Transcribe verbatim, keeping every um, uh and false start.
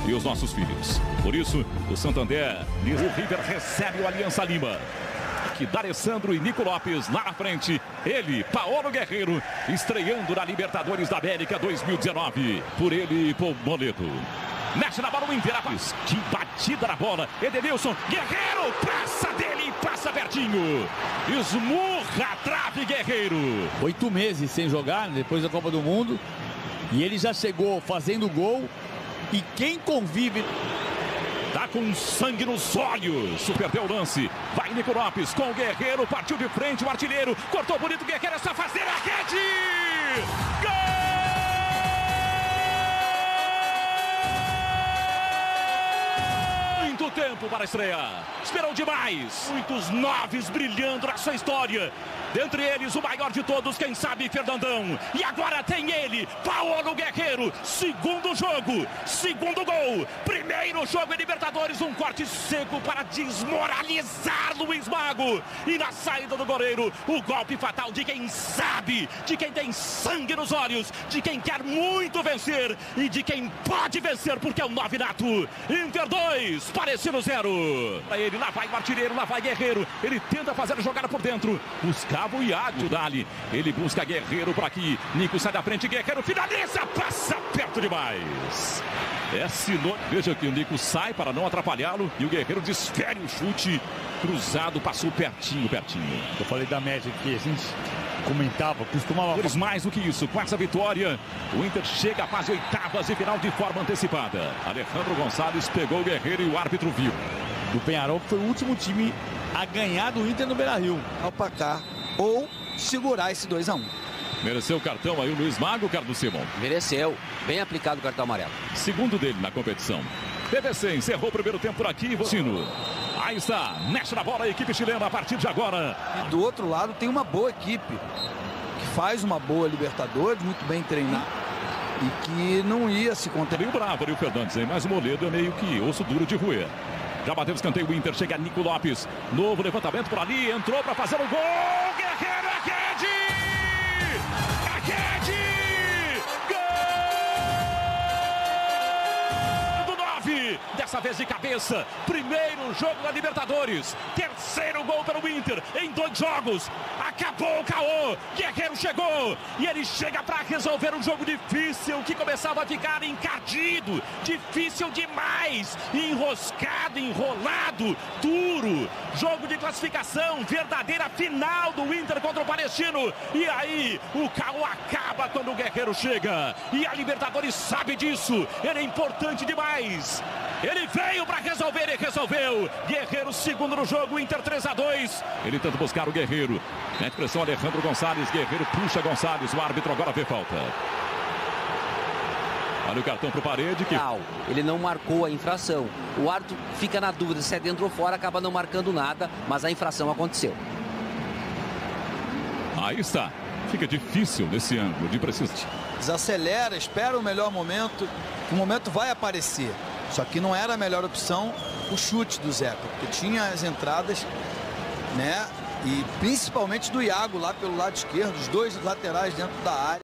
e os nossos filhos. Por isso, o Santander e o River recebe o Aliança Lima. Que D'Alessandro e Nico Lopes lá na frente. Ele, Paolo Guerreiro, estreando na Libertadores da América dois mil e dezenove. Por ele, Paul Moledo. Mexe na bola o Inter. Que batida na bola. Edenilson, Guerreiro, passa dele, passa pertinho. Esmurra a trave, Guerreiro. Oito meses sem jogar, depois da Copa do Mundo. E ele já chegou fazendo gol. E quem convive... Tá com sangue nos olhos. Perdeu o lance. Vai Nico Lopes com o Guerreiro. Partiu de frente o artilheiro. Cortou bonito o Guerreiro. É só fazer a rede. Gol! Muito tempo para estrear. Esperou demais. Muitos noves brilhando na sua história. Dentre eles, o maior de todos, quem sabe, Fernandão. E agora tem ele, Paolo Guerreiro. Segundo jogo, segundo gol. Primeiro jogo em Libertadores, um corte seco para desmoralizar Luiz Mago. E na saída do goleiro, o golpe fatal de quem sabe, de quem tem sangue nos olhos, de quem quer muito vencer e de quem pode vencer, porque é um nove nato. Inter dois, Palestino zero. Para ele, lá vai o artilheiro, lá vai Guerreiro. Ele tenta fazer a jogada por dentro. Buscar o Iago Dali, ele busca Guerreiro por aqui, Nico sai da frente, Guerreiro finaliza, passa perto demais. É sinônimo. Veja que o Nico sai para não atrapalhá-lo e o Guerreiro desfere o chute cruzado, passou pertinho, pertinho. Eu falei da média que a gente comentava, costumava... Por mais do que isso, com essa vitória, o Inter chega à fase oitavas e final de forma antecipada. Alejandro Gonçalves pegou o Guerreiro e o árbitro viu. O Penharol foi o último time a ganhar do Inter no Beira-Rio. Ao placar. Ou segurar esse dois a um. Mereceu o cartão aí o Luiz Mago, Carlos Simon. Mereceu. Bem aplicado o cartão amarelo. Segundo dele na competição. P V C encerrou o primeiro tempo por aqui. Vocino. Aí está. Mexe na bola a equipe chilena a partir de agora. E do outro lado tem uma boa equipe. Que faz uma boa Libertadores, muito bem treinada. E que não ia se conter. Meio bravo ali o Fernandes, hein? Mas o Moledo é meio que osso duro de roer. Já bateu o escanteio, o Inter chega Nico Lopes. Novo levantamento por ali, entrou para fazer o gol. Guerreiro, é rede! É rede! Gol do nove! Dessa vez de cabeça. Primeiro jogo da Libertadores. Terceiro gol pelo Inter em dois jogos. Acabou o caô. Guerreiro chegou. E ele chega para resolver um jogo difícil que começava a ficar encardido. Difícil demais. Enroscado, enrolado, duro. Jogo de classificação. Verdadeira final do Inter contra o Palestino. E aí o caô acaba quando o Guerreiro chega. E a Libertadores sabe disso. Ele é importante demais. Ele veio para resolver e resolveu. Guerreiro segundo no jogo, Inter três a dois. Ele tenta buscar o Guerreiro. Mete pressão Alejandro Gonçalves. Guerreiro puxa Gonçalves. O árbitro agora vê falta. Olha o cartão para o Parede. Que... Não, ele não marcou a infração. O árbitro fica na dúvida se é dentro ou fora, acaba não marcando nada, mas a infração aconteceu. Aí está. Fica difícil nesse ângulo de precisão. Desacelera, espera o melhor momento. O momento vai aparecer. Só que não era a melhor opção o chute do Zeca, porque tinha as entradas, né? E principalmente do Iago lá pelo lado esquerdo, os dois laterais dentro da área.